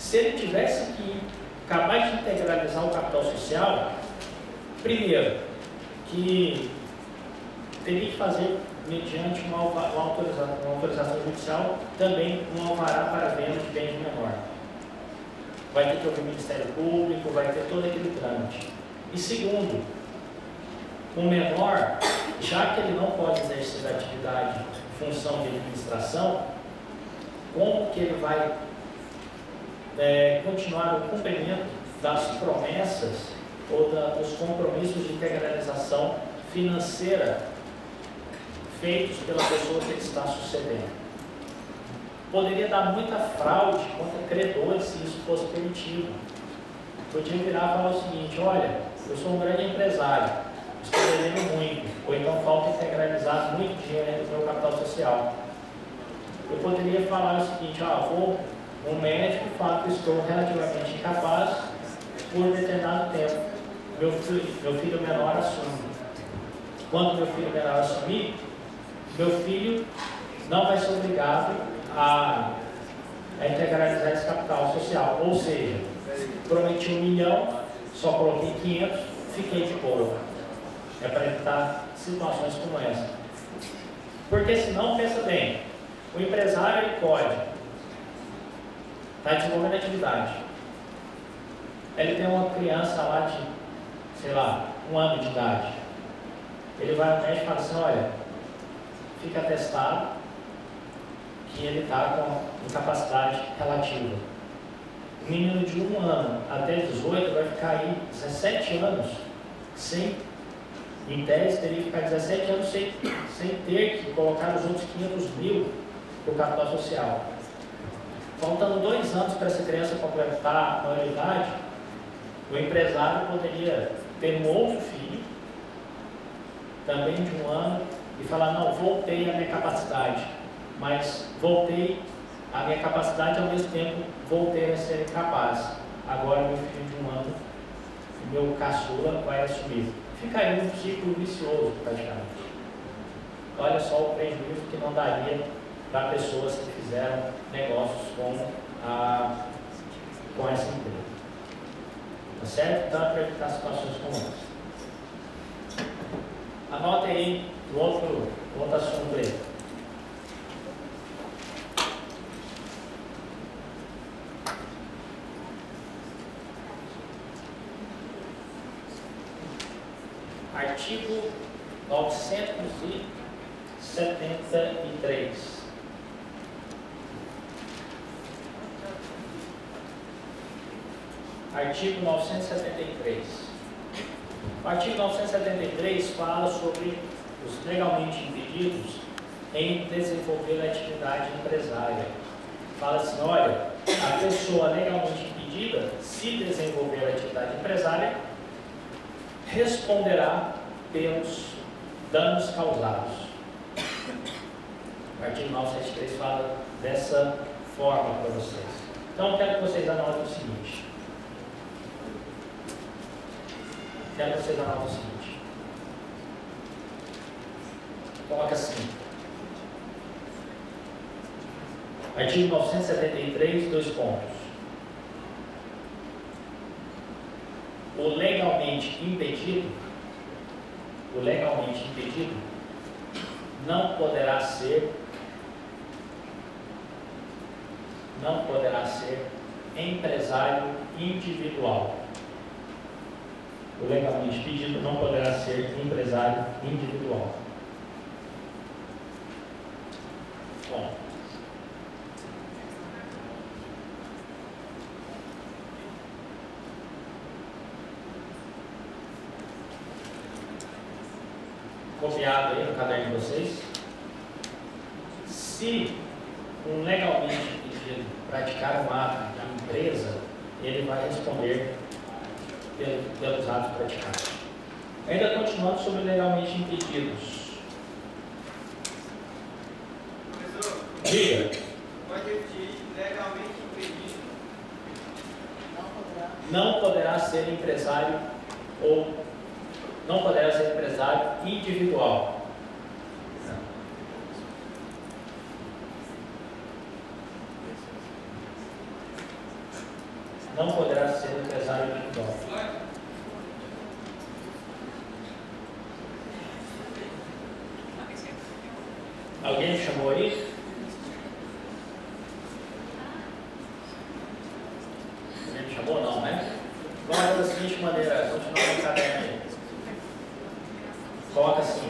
Se ele tivesse que acabar de integralizar o capital social, primeiro, que teria que fazer, mediante uma autorização judicial, também um alvará para venda de bens menor. Vai ter que ouvir o Ministério Público, vai ter todo aquele trâmite. E segundo, o menor, já que ele não pode exercer a atividade em função de administração, como que ele vai continuar o cumprimento das promessas ou dos compromissos de integralização financeira feitos pela pessoa que ele está sucedendo? Poderia dar muita fraude contra credores se isso fosse permitido. Podia virar e falar o seguinte: olha, eu sou um grande empresário, estou devendo muito, ou então falta integralizar muito dinheiro do meu capital social. Eu poderia falar o seguinte: vou um médico e falo que estou relativamente incapaz por determinado tempo. Meu filho menor assume. Quando meu filho menor assumir, meu filho não vai ser obrigado a integralizar esse capital social. Ou seja, prometi 1 milhão, só coloquei 500, fiquei de boa. É para evitar situações como essa. Porque senão, pensa bem, o empresário ele pode estar desenvolvendo atividade. Ele tem uma criança lá de, 1 ano de idade. Ele vai ao médico e fala assim: olha, fica atestado que ele está com incapacidade relativa. O menino de 1 ano até 18 vai ficar aí 17 anos sem, em tese, teria que ficar 17 anos sem ter que colocar os outros 500 mil para o capital social. Faltando 2 anos para essa criança completar a maioridade, o empresário poderia ter um outro filho, também de 1 ano, e falar: não, voltei à minha capacidade, mas voltei à minha capacidade, ao mesmo tempo voltei a ser incapaz. Agora meu filho de 1 ano, meu caçula, vai assumir. Ficaria um ciclo vicioso praticamente. Olha só o prejuízo que não daria para pessoas que fizeram negócios com essa empresa. Tá certo? Então, para evitar situações como essa. Anote aí o outro assunto aí. Artigo 973. Artigo 973. O artigo 973 fala sobre os legalmente impedidos em desenvolver a atividade empresária. Fala assim: olha, a pessoa legalmente impedida, se desenvolver a atividade empresária, responderá pelos danos causados. O artigo 973 fala dessa forma para vocês. Então, eu quero que vocês anotem o seguinte. Coloca assim. Artigo 973, 2 pontos. O legalmente impedido não poderá ser empresário individual. O legalmente impedido não poderá ser empresário individual. Bom. Copiado aí no caderno de vocês. Se um legalmente impedido praticar um ato da empresa, ele vai responder pelos atos praticados. Ainda continuando sobre legalmente impedidos. Professor, diga. Pode repetir: legalmente impedido não poderá ser empresário ou não poderá ser empresário individual. não poderá ser empresário individual. Alguém me chamou aí? Alguém me chamou? Não, né? Vamos fazer da seguinte maneira, continuar no caderno aí. Coloca assim.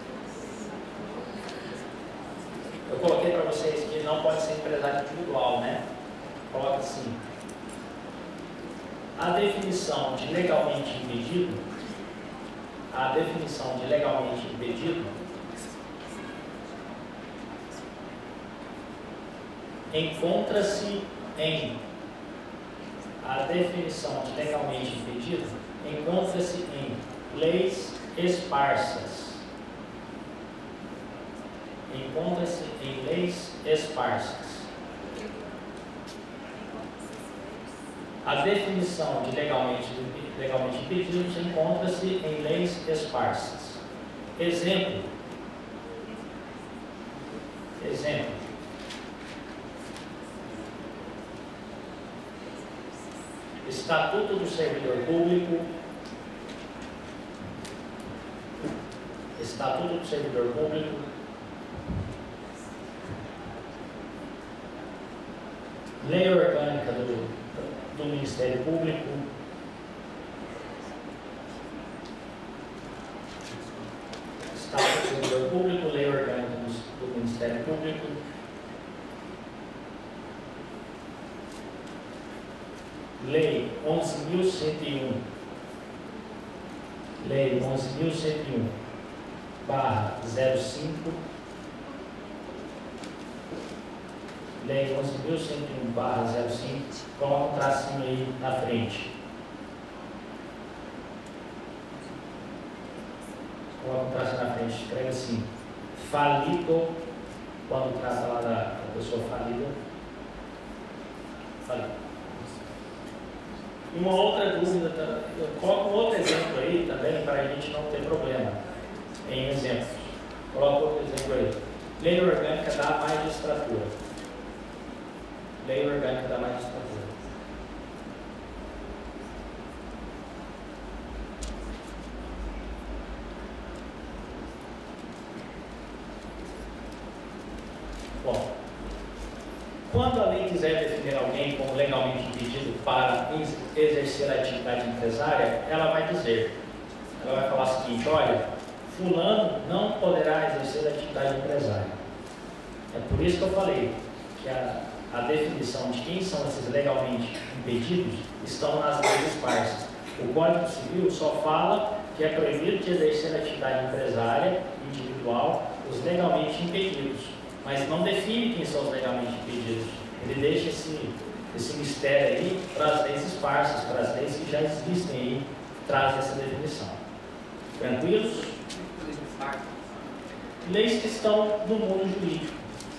Eu coloquei para vocês que não pode ser empresário individual, né? Coloca assim. A definição de legalmente impedido, encontra-se em leis esparsas. A definição de legalmente impedidos encontra-se em leis esparsas. Exemplo. Estatuto do Servidor Público. Lei orgânica do Ministério Público. Estatuto do Servidor Público, Lei orgânica do Ministério Público. Lei 11.101. Lei 11.101/05. Lei 11.101/05. Coloca um tracinho aí na frente. Escreve assim. Falido, quando trata lá da pessoa falida. Falido. Uma outra dúvida, eu coloco um outro exemplo aí também para a gente não ter problema em exemplos. Coloco outro exemplo aí. Lei orgânica da magistratura. Bom, quando a lei quiser definir alguém como legalmente impedido para exercer a atividade empresária, ela vai falar o seguinte: olha, fulano não poderá exercer a atividade empresária. É por isso que eu falei que a definição de quem são esses legalmente impedidos estão nas leis esparsas. O Código Civil só fala que é proibido de exercer a atividade empresária individual os legalmente impedidos, mas não define quem são os legalmente impedidos. Ele deixa esse mistério aí para as leis esparsas, para as leis que já existem aí, traz essa definição. Tranquilos? Leis que estão no mundo jurídico.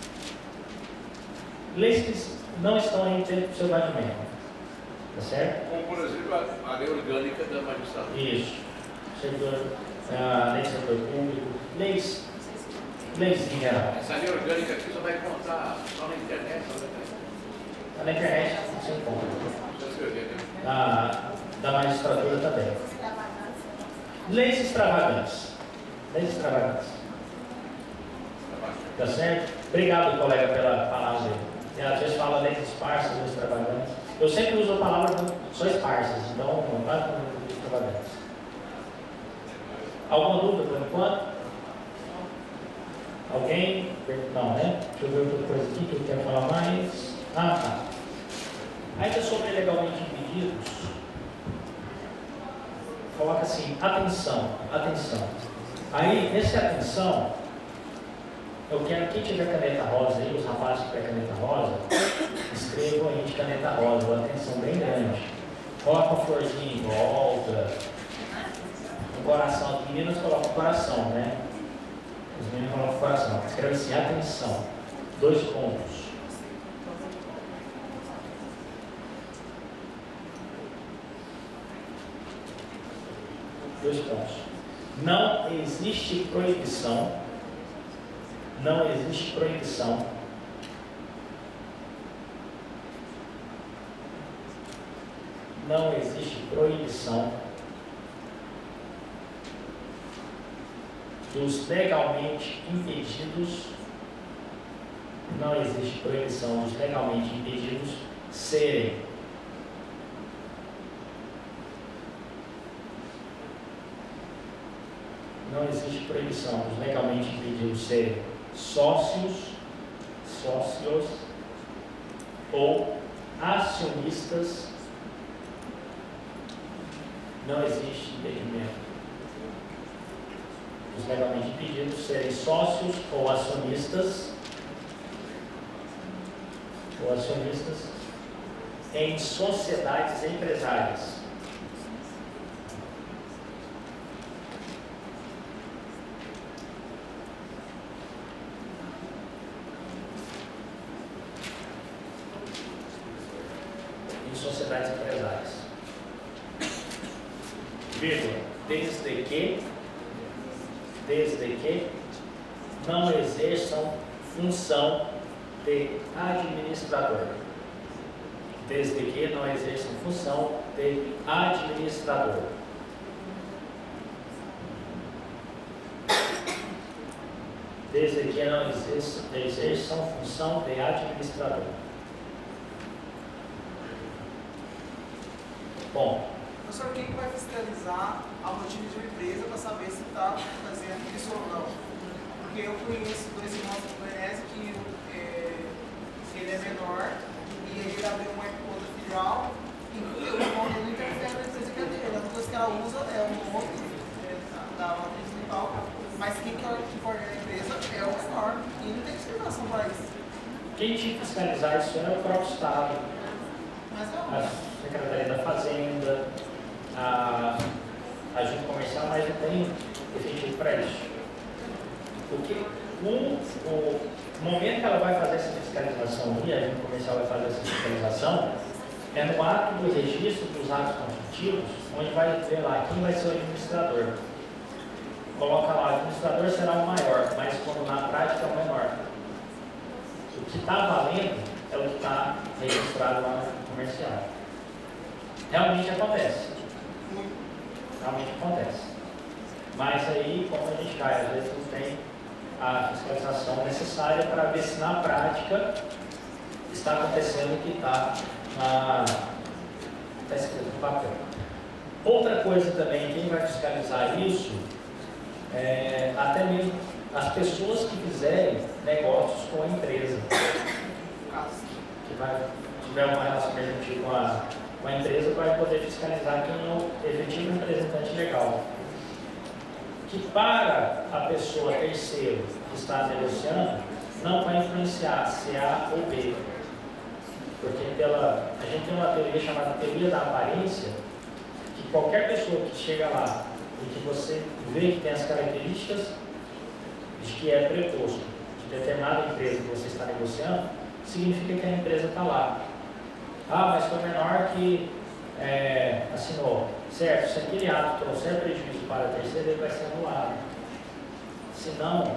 Leis que não estão aí dentro do seu vazamento. Tá certo? Como, por exemplo, a lei orgânica da magistratura. Isso. A lei do setor público. Leis em geral. Essa lei orgânica aqui só vai contar só na internet? Na internet você encontra. Da magistratura também. Leis extravagantes. Tá certo? Obrigado, colega, pela palavra. Às vezes fala leis esparsas, leis extravagantes. Eu sempre uso a palavra só esparsas, então não vai com extravagantes. Alguma dúvida por enquanto? Alguém? Não, né? Deixa eu ver outra coisa aqui que eu quero falar mais. Tá. Ainda sobre legalmente impedidos, coloca assim: atenção. Aí, nesse atenção, eu quero, quem tiver caneta rosa aí, os rapazes que tiver caneta rosa, escrevam aí de caneta rosa, uma atenção bem grande. Coloca uma florzinha em volta, um coração. As meninas colocam coração, né? Os meninos colocam coração. Escreve assim: atenção. 2 pontos. Não existe proibição não existe proibição dos legalmente impedidos, não existe proibição dos legalmente impedidos serem não existe proibição dos legalmente impedidos serem sócios ou acionistas, não existe impedimento dos legalmente impedidos serem sócios ou acionistas em sociedades empresárias. Sociedades empresárias, vírgula, desde que não exerçam função de administrador. Desde que não exerçam função de administrador. Desde que não exerçam função de administrador. Bom. Professor, quem vai fiscalizar a rotina de uma empresa para saber se está fazendo isso ou não? Porque eu conheço dois irmãos do Goiás que ele é menor e ele abriu uma outra filial e o irmão dele interfere na empresa que é dele. A coisa que ela usa é o nome da matriz principal, mas quem coordena a empresa é o menor e não tem fiscalização para isso. Quem tinha que fiscalizar isso é o próprio Estado. Mas não. A Secretaria da Fazenda, a junta comercial, mas não tem efetivo para isso. Porque o momento que ela vai fazer essa fiscalização e a junta comercial vai fazer essa fiscalização é no ato do registro dos atos constitutivos, onde vai ver lá quem vai ser o administrador. Coloca lá, o administrador será o maior, mas quando na prática é o menor. O que está valendo é o que está registrado lá na junta comercial. Realmente acontece. Mas aí, como a gente cai, às vezes não tem a fiscalização necessária para ver se na prática está acontecendo o que está escrito no papel. Outra coisa também, quem vai fiscalizar isso é até mesmo as pessoas que fizerem negócios com a empresa. Que tiver uma relação mercantil com a empresa, vai poder fiscalizar quem é o efetivo representante legal. Que para a pessoa terceiro que está negociando, não vai influenciar se é A ou B. Porque a gente tem uma teoria chamada teoria da aparência, que qualquer pessoa que chega lá e que você vê que tem as características de que é preposto de determinada empresa que você está negociando, significa que a empresa está lá. Ah, mas foi o menor que assinou. Certo, se aquele ato trouxer prejuízo para a terceira, ele vai ser anulado. Senão,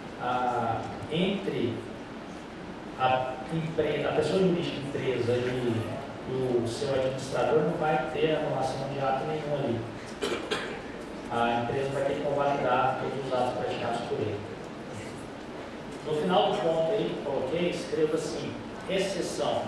entre a pessoa jurídica empresa e o seu administrador não vai ter anulação de ato nenhum ali. A empresa vai ter que convalidar todos os atos praticados por ele. No final do ponto aí que coloquei, escreva assim: exceção.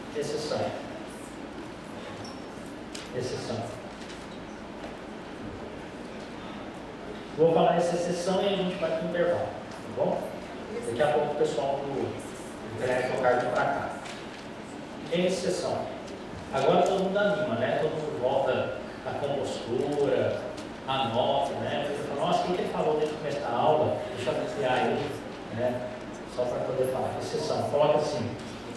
Vou falar essa exceção e a gente vai para o intervalo, tá bom? Daqui a pouco o pessoal do Greg tocar de para cá. Exceção. Agora todo mundo anima, né? Todo mundo volta a compostura, anota, né? Você fala, nossa, o que ele falou desde o começo da aula? Deixa eu ampliar ele, né? Só para poder falar. Exceção. Coloca assim.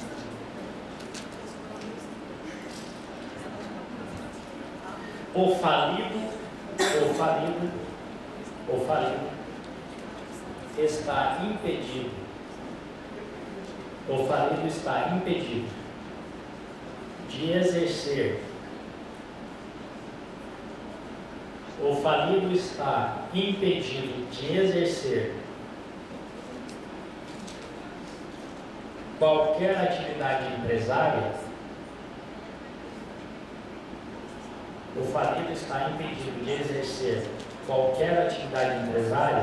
O falido está impedido. O falido está impedido de exercer. O falido está impedido de exercer qualquer atividade empresária o falido está impedido de exercer qualquer atividade empresária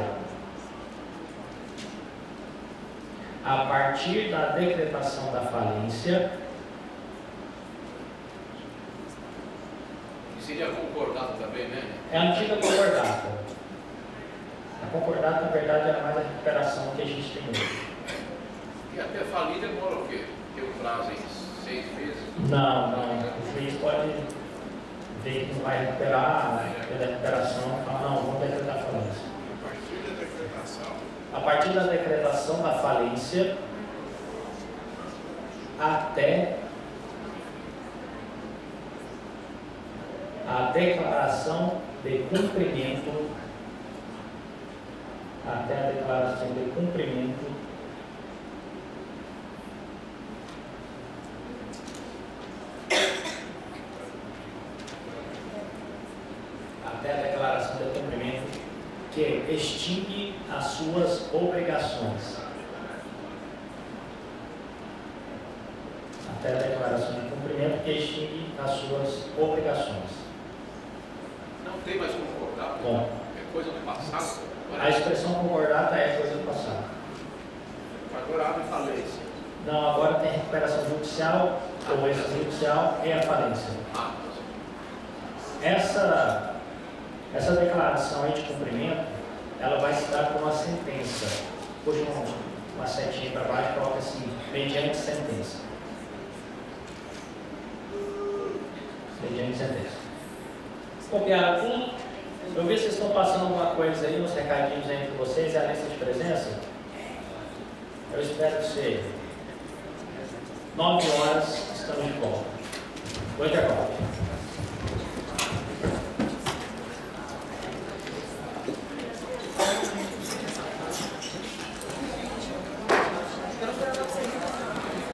a partir da decretação da falência, E seria concordado também, né? é a antiga concordata. A concordata, na verdade, era mais a recuperação que a gente tem hoje. E até falir demora o quê? Tem um prazo em 6 meses? Não. O juiz pode ver que não vai recuperar, pela recuperação, e falar, não, vamos decretar a falência. A partir da decretação da falência até a declaração de cumprimento, que extingue as suas obrigações. Até a declaração de cumprimento que extingue as suas obrigações. Não tem mais concordado? Bom, É coisa do passado? a expressão concordata é coisa do passado. Agora abre falência. Não, agora tem recuperação judicial, ou extrajudicial e a falência. Ah, Essa declaração aí de cumprimento, ela vai se dar por uma sentença. Puxa uma setinha para baixo, coloca assim, mediante sentença. Mediante sentença. Copiaram tudo? Eu vi que vocês estão passando alguma coisa aí, uns recadinhos aí entre vocês, e a lista de presença. Eu espero que seja. 9 horas, estamos de volta. 8 agora.